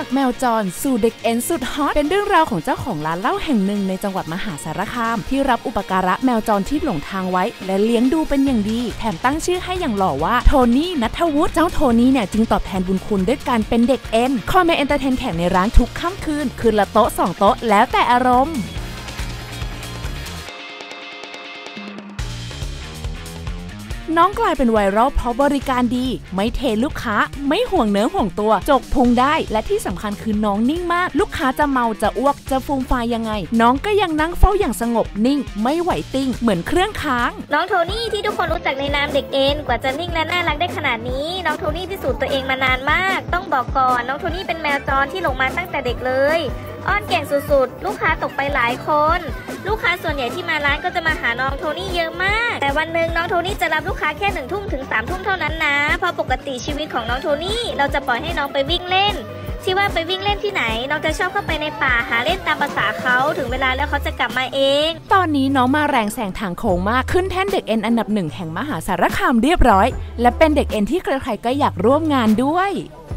จากแมวจรสู่เด็กเอ็นสุดฮอตเป็นเรื่องราวของเจ้าของร้านเหล้าแห่งหนึ่งในจังหวัดมหาสารคามที่รับอุปการะแมวจรที่หลงทางไว้และเลี้ยงดูเป็นอย่างดีแถมตั้งชื่อให้อย่างหล่อว่าโทนี่ณัฐวุฒิเจ้าโทนี่เนี่ยจึงตอบแทนบุญคุณด้วยการเป็นเด็กเอ็นคอยมาเอนเตอร์เทนแขกในร้านทุกค่ำคืนละโต๊ะ2 โต๊ะแล้วแต่อารมณ์น้องกลายเป็นไวรัลเพราะบริการดีไม่เทลูกค้าไม่ห่วงเนื้อห่วงตัวจกพุงได้และที่สำคัญคือน้องนิ่งมากลูกค้าจะเมาจะอ้วกจะฟูมฟายยังไงน้องก็ยังนั่งเฝ้าอย่างสงบนิ่งไม่ไหวติ้งเหมือนเครื่องค้างน้องโทนี่ที่ทุกคนรู้จักในนามเด็กเอ็นกว่าจะนิ่งและน่ารักได้ขนาดนี้น้องโทนี่พิสูจน์ตัวเองมานานมากต้องบอกก่อนน้องโทนี่เป็นแมวจรที่หลงมาตั้งแต่เด็กเลยอ้อนเก่งสุดๆลูกค้าตกไปหลายคนลูกค้าส่วนใหญ่ที่มาร้านก็จะมาหาน้องโทนี่เยอะมากแต่วันหนึ่งน้องโทนี่จะรับลูกค้าแค่1 ทุ่มถึง3 ทุ่มเท่านั้นนะเพราะปกติชีวิตของน้องโทนี่เราจะปล่อยให้น้องไปวิ่งเล่นที่ว่าไปวิ่งเล่นที่ไหนน้องจะชอบเข้าไปในป่าหาเล่นตามภาษาเขาถึงเวลาแล้วเขาจะกลับมาเองตอนนี้น้องมาแรงแซงทางโค้งมากขึ้นแท่นเด็กเอ็นอันดับ1แห่งมหาสารคามเรียบร้อยและเป็นเด็กเอ็นที่ใครๆก็อยากร่วมงานด้วย